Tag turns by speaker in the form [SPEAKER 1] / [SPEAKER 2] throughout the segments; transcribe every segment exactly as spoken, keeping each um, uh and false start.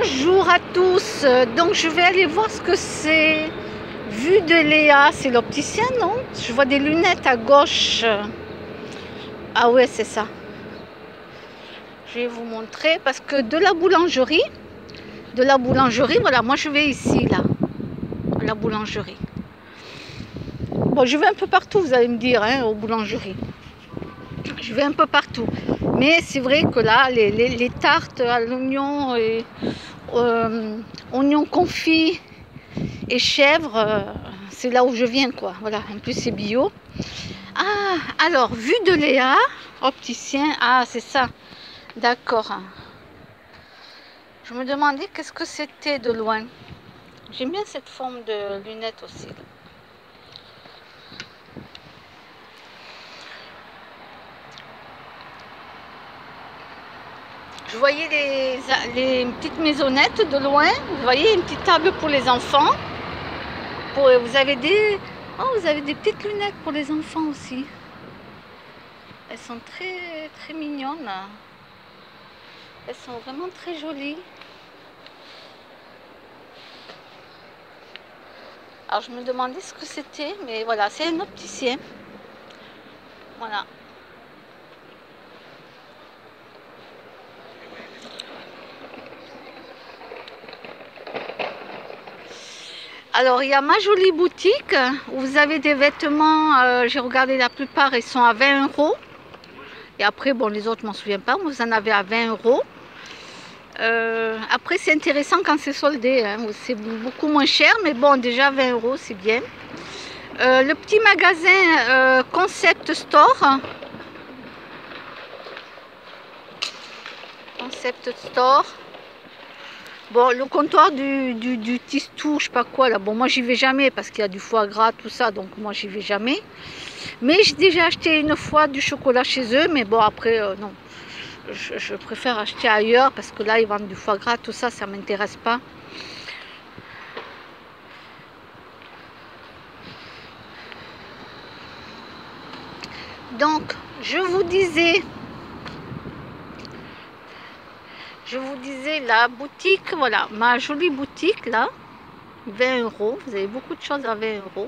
[SPEAKER 1] Bonjour à tous, donc je vais aller voir ce que c'est. Vue de Léa, c'est l'opticien, non? Je vois des lunettes à gauche. Ah ouais, c'est ça. Je vais vous montrer parce que de la boulangerie, de la boulangerie, voilà, moi je vais ici, là, à la boulangerie. Bon, je vais un peu partout, vous allez me dire, hein, aux boulangeries. Je vais un peu partout. Mais c'est vrai que là, les, les, les tartes à l'oignon et euh, oignon confit et chèvre, euh, c'est là où je viens, quoi. Voilà, en plus c'est bio. Ah, alors, vue de Léa, opticien, ah, c'est ça. D'accord. Je me demandais qu'est-ce que c'était de loin. J'aime bien cette forme de lunettes aussi. Je voyais les, les petites maisonnettes de loin. Vous voyez, une petite table pour les enfants. Pour, vous avez des, oh, vous avez des petites lunettes pour les enfants aussi. Elles sont très, très mignonnes. Elles sont vraiment très jolies. Alors je me demandais ce que c'était, mais voilà, c'est un opticien. Voilà. Alors il y a ma jolie boutique où vous avez des vêtements, euh, j'ai regardé la plupart, ils sont à vingt euros. Et après, bon, les autres, je m'en souviens pas, vous en avez à vingt euros. Euh, après, c'est intéressant quand c'est soldé, hein. C'est beaucoup moins cher, mais bon, déjà vingt euros, c'est bien. Euh, le petit magasin euh, Concept Store. Concept Store. Bon, le comptoir du, du, du Tistou, je sais pas quoi, là. Bon, moi, j'y vais jamais parce qu'il y a du foie gras, tout ça, donc moi, j'y vais jamais. Mais j'ai déjà acheté une fois du chocolat chez eux, mais bon, après, euh, non. Je, je préfère acheter ailleurs parce que là, ils vendent du foie gras, tout ça, ça m'intéresse pas. Donc, je vous disais, je vous disais la boutique, voilà, ma jolie boutique là, vingt euros. Vous avez beaucoup de choses à vingt euros.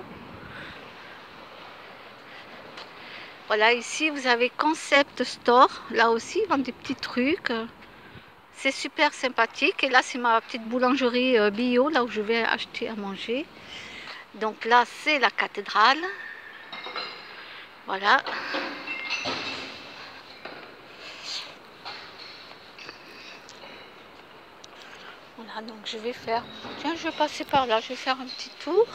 [SPEAKER 1] Voilà, ici vous avez Concept Store, là aussi, ils vendent des petits trucs. C'est super sympathique. Et là, c'est ma petite boulangerie bio, là où je vais acheter à manger. Donc là, c'est la cathédrale. Voilà. Voilà, donc je vais faire... Tiens, je vais passer par là, je vais faire un petit tour.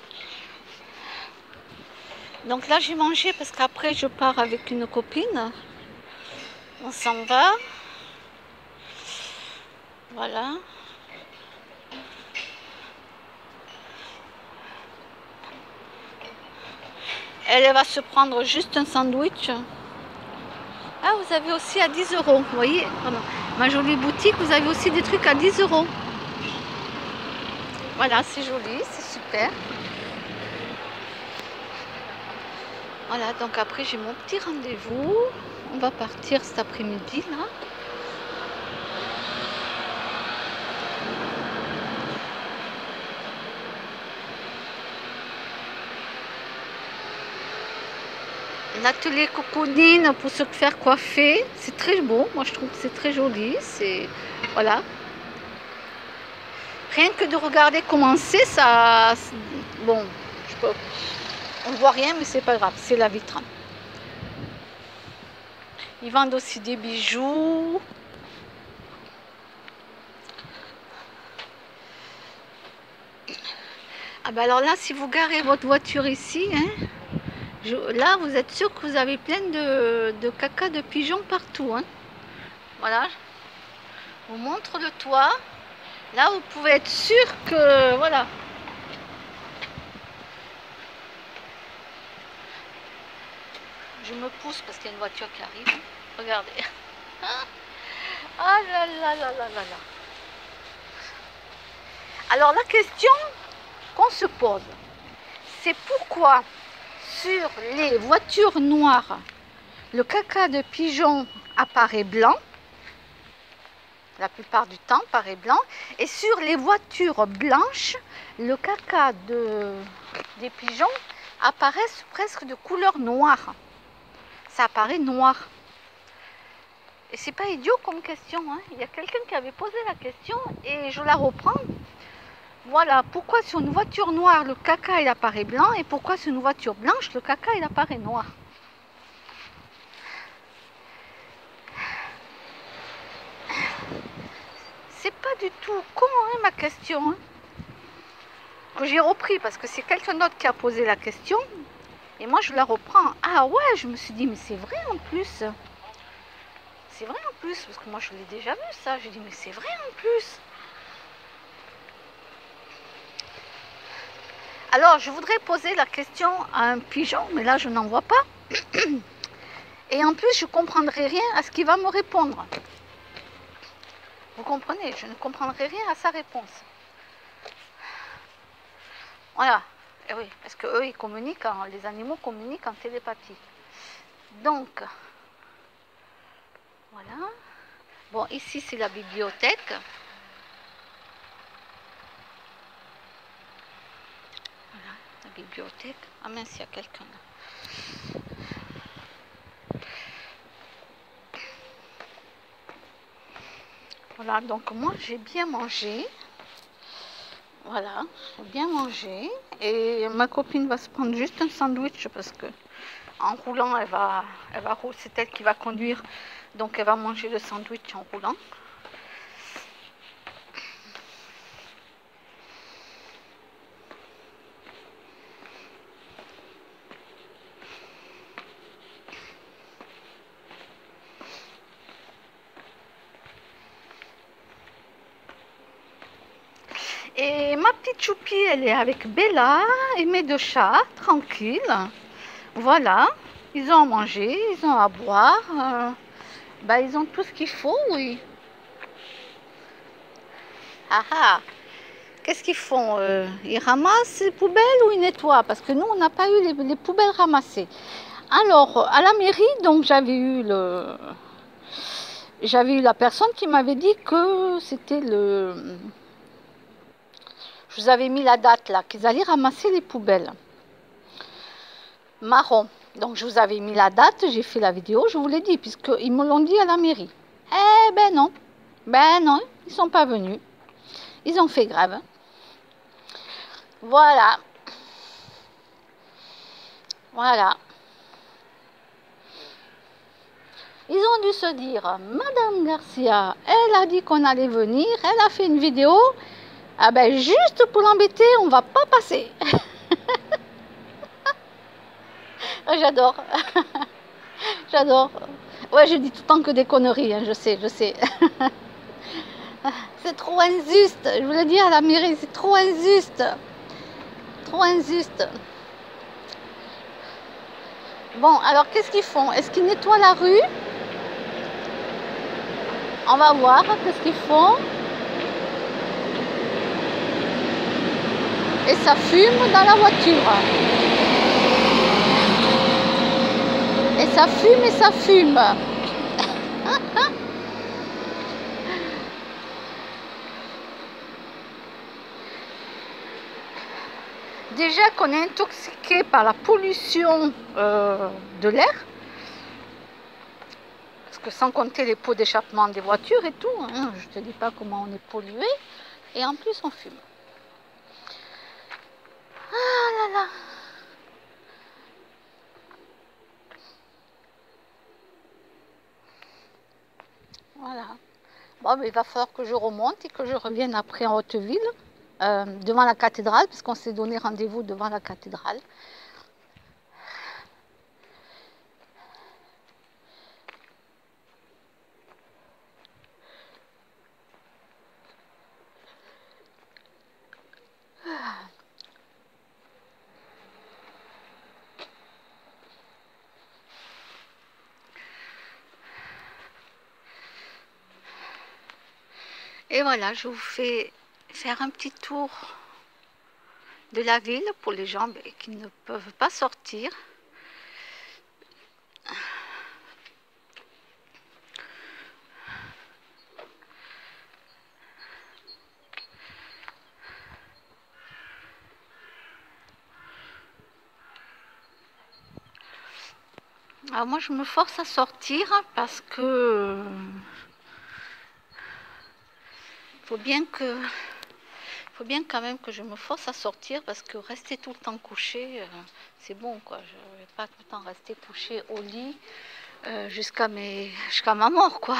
[SPEAKER 1] Donc là, j'ai mangé parce qu'après, je pars avec une copine. On s'en va. Voilà. Elle, elle va se prendre juste un sandwich. Ah, vous avez aussi à dix euros. Vous voyez, ma jolie boutique, vous avez aussi des trucs à dix euros. Voilà, c'est joli, c'est super. Voilà, donc après, j'ai mon petit rendez-vous. On va partir cet après-midi, là. L'atelier Coconine pour se faire coiffer, c'est très beau, moi je trouve que c'est très joli, c'est, voilà. Rien que de regarder comment c'est, ça, bon, je peux, on ne voit rien mais c'est pas grave, c'est la vitre. Ils vendent aussi des bijoux. Ah ben alors là, si vous garez votre voiture ici, hein, Je, là, vous êtes sûr que vous avez plein de, de caca de pigeons partout. Hein. Voilà. Je vous montre le toit. Là, vous pouvez être sûr que... Voilà. Je me pousse parce qu'il y a une voiture qui arrive. Regardez. Ah là là là là là là. Alors, la question qu'on se pose, c'est pourquoi... Sur les voitures noires, le caca de pigeon apparaît blanc. la plupart du temps paraît blanc. Et sur les voitures blanches, le caca de, des pigeons apparaît presque de couleur noire. Ça apparaît noir. Et c'est pas idiot comme question, hein. Il y a quelqu'un qui avait posé la question et je la reprends. Voilà, pourquoi sur une voiture noire le caca il apparaît blanc et pourquoi sur une voiture blanche le caca il apparaît noir. C'est pas du tout con hein, ma question. Hein, que j'ai repris parce que c'est quelqu'un d'autre qui a posé la question. Et moi je la reprends. Ah ouais, je me suis dit mais c'est vrai en plus. C'est vrai en plus, parce que moi je l'ai déjà vu ça. J'ai dit mais c'est vrai en plus. Alors je voudrais poser la question à un pigeon, mais là je n'en vois pas. Et en plus je ne comprendrai rien à ce qu'il va me répondre. Vous comprenez, je ne comprendrai rien à sa réponse. Voilà. Et oui, parce que eux ils communiquent, en, les animaux communiquent en télépathie. Donc, voilà. Bon, ici c'est la bibliothèque. Voilà, la bibliothèque. Ah mince, il y a quelqu'un là. Voilà, donc moi j'ai bien mangé. Voilà, j'ai bien mangé. Et ma copine va se prendre juste un sandwich parce que en roulant, elle va, elle va, c'est elle qui va conduire. Donc elle va manger le sandwich en roulant. Et ma petite choupie, elle est avec Bella et mes deux chats, tranquille. Voilà, ils ont à manger, ils ont à boire. Euh, bah, ils ont tout ce qu'il faut, oui. Ah ah, qu'est-ce qu'ils font euh, Ils ramassent les poubelles ou ils nettoient? Parce que nous, on n'a pas eu les, les poubelles ramassées. Alors, à la mairie, donc j'avais eu le... J'avais eu la personne qui m'avait dit que c'était le... Je vous avais mis la date là, qu'ils allaient ramasser les poubelles. Marron. Donc je vous avais mis la date, j'ai fait la vidéo, je vous l'ai dit, puisqu'ils me l'ont dit à la mairie. Eh ben non. Ben non, ils ne sont pas venus. Ils ont fait grève. Voilà. Voilà. Ils ont dû se dire, Madame Garcia, elle a dit qu'on allait venir, elle a fait une vidéo. Ah ben juste pour l'embêter, on va pas passer. J'adore. J'adore. Ouais, je dis tout le temps que des conneries, hein, je sais, je sais. C'est trop injuste. Je voulais dire à la mairie, c'est trop injuste. Trop injuste. Bon, alors qu'est-ce qu'ils font? Est-ce qu'ils nettoient la rue? On va voir qu'est-ce qu'ils font. Et ça fume dans la voiture. Et ça fume et ça fume. Déjà qu'on est intoxiqué par la pollution euh, de l'air, parce que sans compter les pots d'échappement des voitures et tout, hein, je ne te dis pas comment on est pollué, et en plus on fume. Ah là là. Voilà. Bon, mais il va falloir que je remonte et que je revienne après en Haute-Ville, euh, devant la cathédrale, parce qu'on s'est donné rendez-vous devant la cathédrale. Et voilà, je vous fais faire un petit tour de la ville pour les gens qui ne peuvent pas sortir. Alors moi, je me force à sortir parce que faut bien que faut bien quand même que je me force à sortir parce que rester tout le temps couché, euh, c'est bon quoi. Je ne vais pas tout le temps rester couché au lit euh, jusqu'à mes jusqu'à ma mort quoi.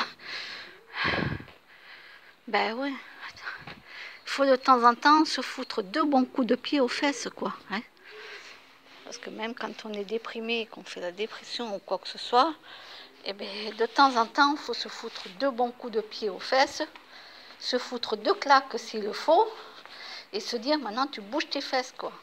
[SPEAKER 1] Ben ouais. Il faut de temps en temps se foutre deux bons coups de pied aux fesses quoi. Hein, parce que même quand on est déprimé, qu'on fait la dépression ou quoi que ce soit, eh bien, de temps en temps, il faut se foutre deux bons coups de pied aux fesses, se foutre deux claques s'il le faut, et se dire maintenant tu bouges tes fesses quoi.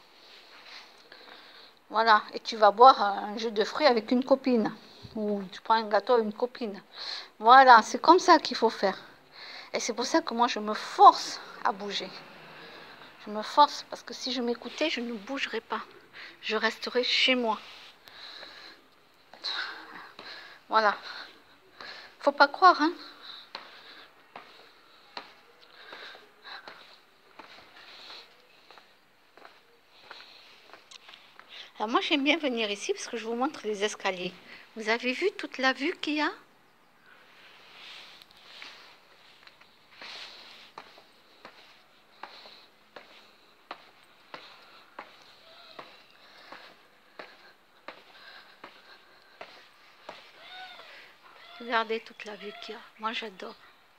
[SPEAKER 1] Voilà, et tu vas boire un jus de fruits avec une copine, ou tu prends un gâteau avec une copine. Voilà, c'est comme ça qu'il faut faire. Et c'est pour ça que moi je me force à bouger. Je me force parce que si je m'écoutais, je ne bougerais pas. Je resterais chez moi. Voilà. Faut pas croire, hein. Alors moi j'aime bien venir ici parce que je vous montre les escaliers. Vous avez vu toute la vue qu'il y a? Regardez toute la vue qu'il y a. Moi j'adore.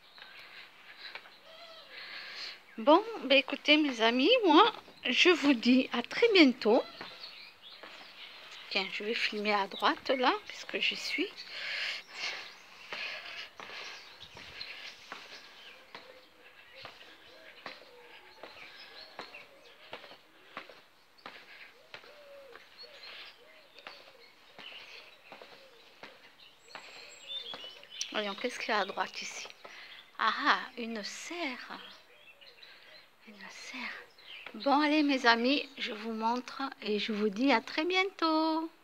[SPEAKER 1] Bon, ben écoutez mes amis, moi je vous dis à très bientôt. Tiens, je vais filmer à droite là, puisque j'y suis. Voyons, qu'est-ce qu'il y a à droite ici? Ah, une serre. Une serre. Bon, allez mes amis, je vous montre et je vous dis à très bientôt.